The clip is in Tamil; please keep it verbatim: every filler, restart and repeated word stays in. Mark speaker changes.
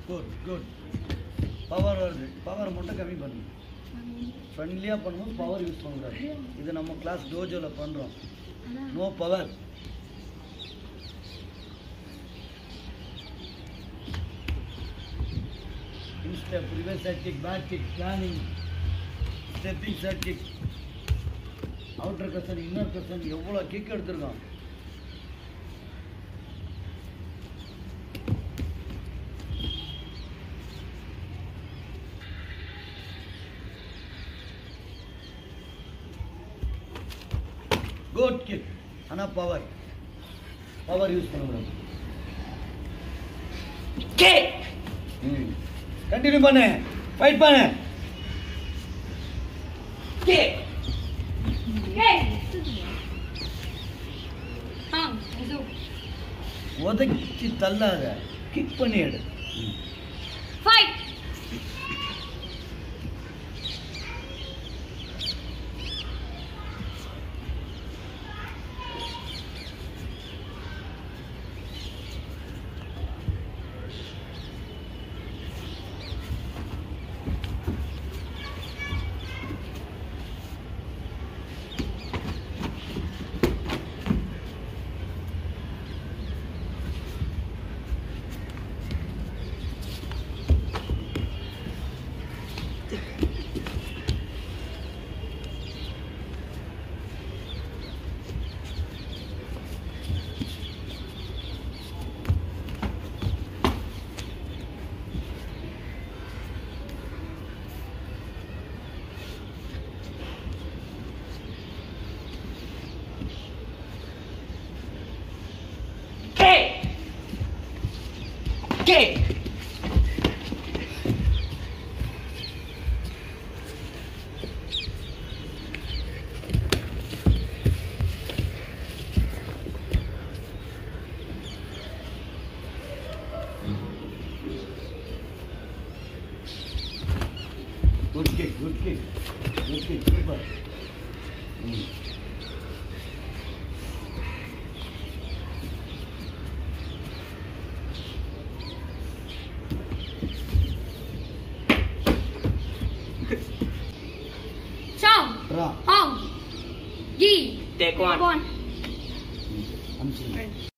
Speaker 1: குட் குட் பவர் வருது. பவர் மட்டும் கம்மி பண்ணு. ஃப்ரெண்ட்லியாக பண்ணும்போது பவர் யூஸ் பண்ணக்கூடாது. இது நம்ம கிளாஸ் டோஜோவில் பண்ணுறோம். No power. Instep, reverse side kick, back kick, planing, stepping side kick, outer crescent, inner crescent, எவ்வளோ கிக் எடுத்துருக்கான். Good kick. ஆனால் பவர் பவர் யூஸ் பண்ணக்கூடாது. ம் கண்டினியூ பண்ணு. ஃபைட் பண்ணு. உதச்சி தள்ளாத, கிக் பண்ணி எடு.
Speaker 2: Fight.
Speaker 3: Kick!
Speaker 1: Good kick, good kick, good kick, super. Mm.
Speaker 2: Song.
Speaker 1: Ra.
Speaker 2: Hong. Yi.
Speaker 3: Take one.
Speaker 2: One.
Speaker 1: I'm sorry.